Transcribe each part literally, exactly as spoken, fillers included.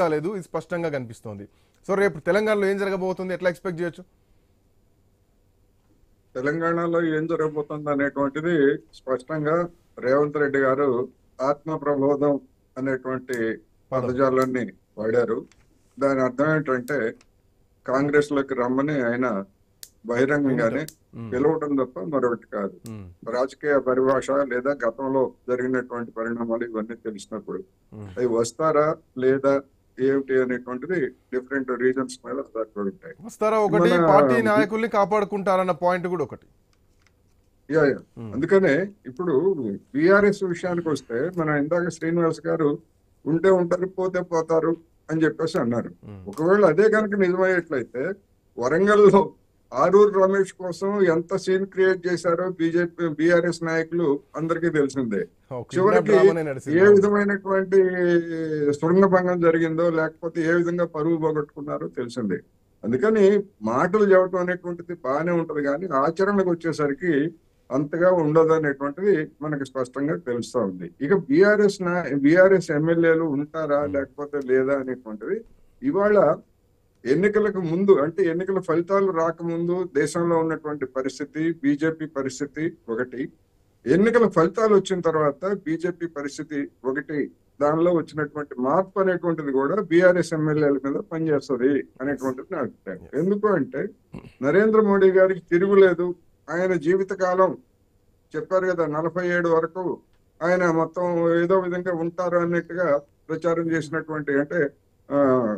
కాలేదు, ఇది స్పష్టంగా కనిపిస్తోంది. సో రేపు తెలంగాణలో ఏం జరగబోతుంది, ఎట్లా ఎక్స్పెక్ట్ చేయొచ్చు? తెలంగాణలో ఏం జరగబోతుంది అనేటువంటిది స్పష్టంగా రేవంత్ రెడ్డి గారు ఆత్మ ప్రబోధం అనేటువంటి పదం. పదజాలాన్ని వాడారు. దాని అర్థం ఏంటంటే కాంగ్రెస్ లోకి రమ్మని ఆయన బహిరంగంగానే ఉమ్, పిలవటం తప్ప మరొకటి కాదు. ఉమ్, రాజకీయ పరిభాష లేదా గతంలో జరిగినటువంటి పరిణామాలు ఇవన్నీ తెలిసినప్పుడు ఉమ్. అవి వస్తారా లేదా ఏమిటి అనేటువంటిది డిఫరెంట్ రీజన్స్ మీద ఆధారపడి ఉంటాయి. వస్తారా ఒకటి, మన పార్టీ నాయకుల్ని కాపాడుకుంటారన్న పాయింట్ కూడా ఒకటి. Yeah yeah. ఉమ్, అందుకనే ఇప్పుడు బీఆర్ఎస్ విషయానికి వస్తే మన ఇందాక శ్రీనివాస్ గారు ఉంటే ఉంటారు పోతే పోతారు అని చెప్పేసి అన్నారు. ఉమ్, ఒకవేళ అదే కనుక నిజమయ్యేట్లయితే వరంగల్లో ఆరూరు రమేష్ కోసం ఎంత సీన్ క్రియేట్ చేశారో బీజేపీ బీఆర్ఎస్ నాయకులు అందరికీ తెలిసిందే. ఓ కిడ్నాప్ చివరికి డ్రామానే నడిచింది. ఏ విధమైనటువంటి శృంగభంగం జరిగిందో లేకపోతే ఏ విధంగా పరువు పోగొట్టుకున్నారో తెలిసిందే. అందుకని మాటలు చెప్పడం అనేటువంటిది బాగానే ఉంటది కానీ ఆచరణకు వచ్చేసరికి అంతగా ఉండదు అనేటువంటిది మనకి స్పష్టంగా తెలుస్తా ఉంది. ఇక బీఆర్ఎస్ నా బీఆర్ఎస్ ఎమ్మెల్యేలు ఉంటారా లేకపోతే లేదా అనేటువంటిది ఇవాళ ఎన్నికలకు ముందు అంటే ఎన్నికల ఫలితాలు రాకముందు దేశంలో ఉన్నటువంటి పరిస్థితి, బీజేపీ పరిస్థితి ఒకటి, ఎన్నికల ఫలితాలు వచ్చిన తర్వాత బీజేపీ పరిస్థితి ఒకటి, దానిలో వచ్చినటువంటి మార్పు అనేటువంటిది కూడా బీఆర్ఎస్ ఎమ్మెల్యేల మీద పనిచేస్తుంది అనేటువంటిది నా అభిప్రాయం. ఎందుకు అంటే నరేంద్ర మోడీ గారికి తిరుగులేదు. ఆయన జీవితకాలం చెప్పారు కదా నలభై ఏడు వరకు ఆయన మొత్తం ఏదో విధంగా ఉంటారు అన్నట్టుగా ప్రచారం చేసినటువంటి అంటే ఆ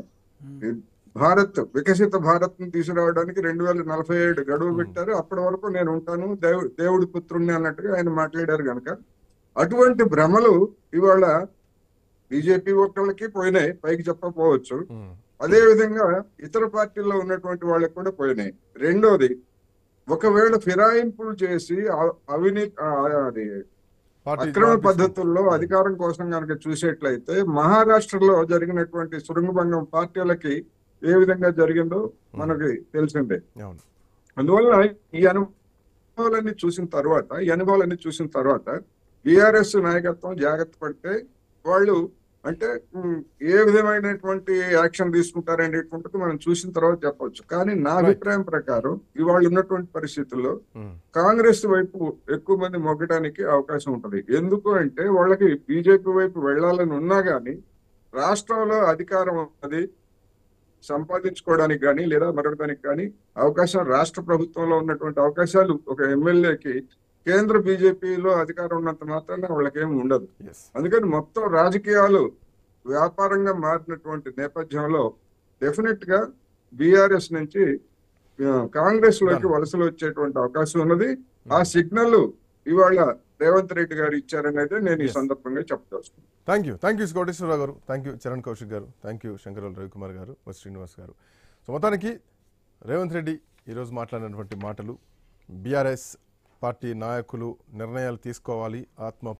భారత్ వికసిత భారత్ ను తీసుకురావడానికి రెండు వేల నలభై ఏడు గడువు పెట్టారు. అప్పటి వరకు నేను ఉంటాను దేవు దేవుడి పుత్రుణ్ణి అన్నట్టుగా ఆయన మాట్లాడారు కనుక అటువంటి భ్రమలు ఇవాళ బీజేపీ ఒక్కళ్ళకి పోయినాయి, పైకి చెప్పకపోవచ్చు. అదే విధంగా ఇతర పార్టీల్లో ఉన్నటువంటి వాళ్ళకి కూడా పోయినాయి. రెండోది, ఒకవేళ ఫిరాయింపులు చేసి అవినీతి అది అక్రమ పద్ధతుల్లో అధికారం కోసం కనుక చూసేట్లయితే మహారాష్ట్రలో జరిగినటువంటి శృంగభంగం పార్టీలకి ఏ విధంగా జరిగిందో మనకి తెలిసిందే. అందువల్ల ఈ అనుభవాలన్నీ చూసిన తర్వాత ఈ అనుభవాలన్నీ చూసిన తర్వాత బీఆర్ఎస్ నాయకత్వం జాగ్రత్త పడితే వాళ్ళు అంటే ఏ విధమైనటువంటి యాక్షన్ తీసుకుంటారనేటువంటిది మనం చూసిన తర్వాత చెప్పవచ్చు. కానీ నా అభిప్రాయం ప్రకారం ఇవాళ ఉన్నటువంటి పరిస్థితుల్లో కాంగ్రెస్ వైపు ఎక్కువ మంది మొగ్గడానికి అవకాశం ఉంటది. ఎందుకు అంటే వాళ్ళకి బీజేపీ వైపు వెళ్లాలని ఉన్నా గానీ రాష్ట్రంలో అధికారం అది సంపాదించుకోవడానికి కానీ లేదా మరొకదానికి కానీ అవకాశం రాష్ట్ర ప్రభుత్వంలో ఉన్నటువంటి అవకాశాలు ఒక ఎమ్మెల్యేకి కేంద్ర బీజేపీలో అధికారం ఉన్నంత మాత్రాన వాళ్ళకేమి ఉండదు. అందుకని మొత్తం రాజకీయాలు వ్యాపారంగా మారినటువంటి నేపథ్యంలో డెఫినెట్ గా బీఆర్ఎస్ నుంచి కాంగ్రెస్ లోకి వలసలు వచ్చేటువంటి అవకాశం ఉన్నది. ఆ సిగ్నల్ ఇవాళ రేవంత్ రెడ్డి గారు ఇచ్చారని అయితే నేను ఈ సందర్భంగా చెప్పదలుచుకున్నాను. Thank you thank you Koteswararao గారు, థ్యాంక్ యూ చరణ్ కౌశిక్ గారు, థ్యాంక్ యూ శంకరరావు రవికుమార్ గారు, వై శ్రీనివాస్ గారు. సో మొత్తానికి రేవంత్ రెడ్డి ఈరోజు మాట్లాడినటువంటి మాటలు, బీఆర్ఎస్ పార్టీ నాయకులు నిర్ణయాలు తీసుకోవాలి, ఆత్మ